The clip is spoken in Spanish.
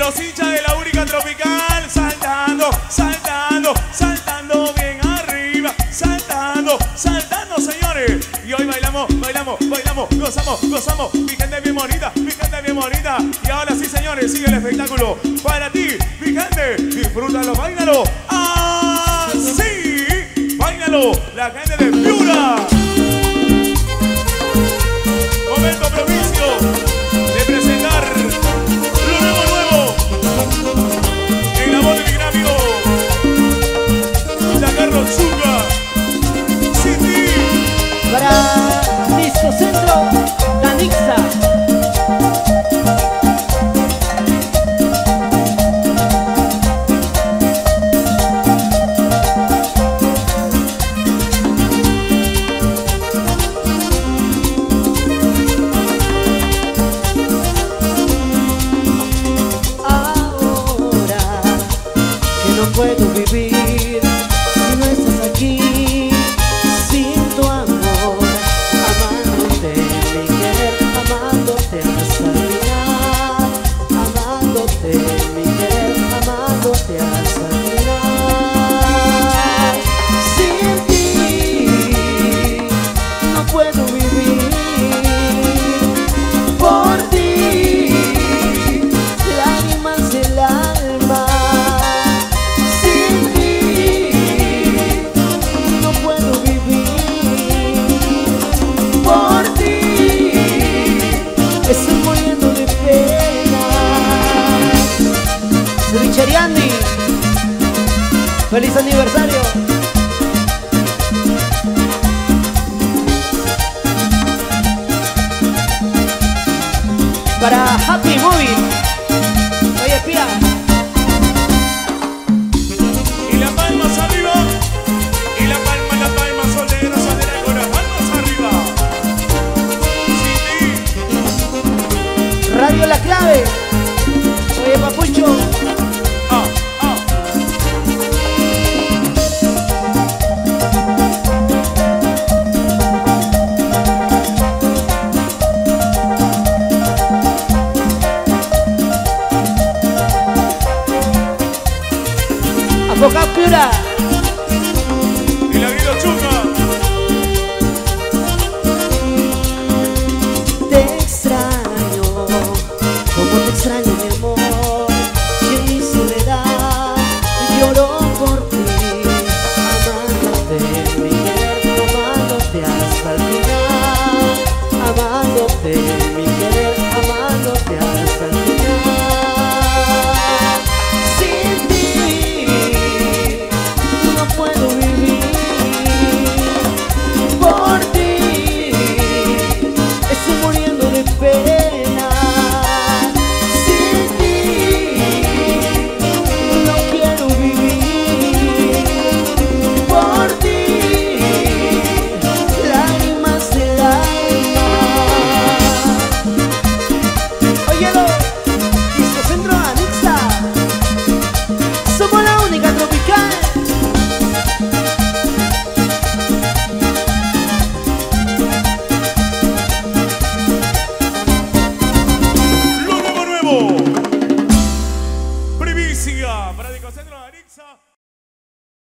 los hinchas de la única tropical saltando, saltando, saltando bien arriba, saltando, saltando, señores. Y hoy bailamos, bailamos, bailamos, gozamos, gozamos. Mi gente bien bonita, mi gente bien bonita. Y ahora sí, señores, sigue el espectáculo para ti, mi gente. Disfrútalo, bailalo. Así, bailalo, la gente de Piura. Momento propicio de presentar lo nuevo en la voz de mi gran amigo Giancarlo Zucca. City. Para Disco Centro, la Nixa. Puedo vivir si no estás aquí, sin tu amor, amándote, mi querer, amándote hasta el final, amándote, mi querer, amándote hasta el final. Sin ti no puedo vivir, por ti, lágrimas del alma. Estoy muriendo de pena. Richeriandi, feliz aniversario. Para Happy Movie. Oye, Pía. Y las palmas arriba. Y la palma soltera, soltera con las palmas arriba. Sí. Radio La Clave. Oye, Papucho. Boca Piura.